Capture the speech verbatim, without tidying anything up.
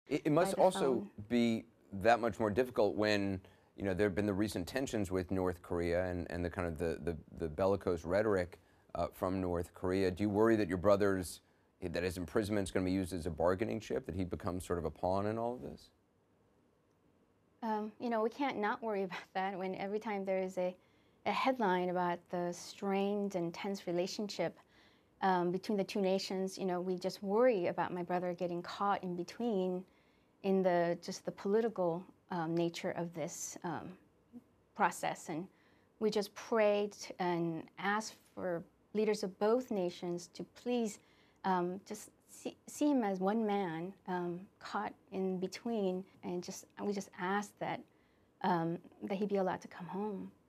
It, it by must the also phone. be that much more difficult when, you know, there have been the recent tensions with North Korea and, and the kind of the, the, the bellicose rhetoric uh, from North Korea. Do you worry that your brother's, that his imprisonment is going to be used as a bargaining chip, that he becomes sort of a pawn in all of this? Um, you know, we can't not worry about that when every time there is a, a headline about the strained and tense relationship um, between the two nations, you know, we just worry about my brother getting caught in between in the just the political um, nature of this um, process. And we just prayed and asked for leaders of both nations to please um, just see, see him as one man um, caught in between, and just we just asked that um, that he be allowed to come home.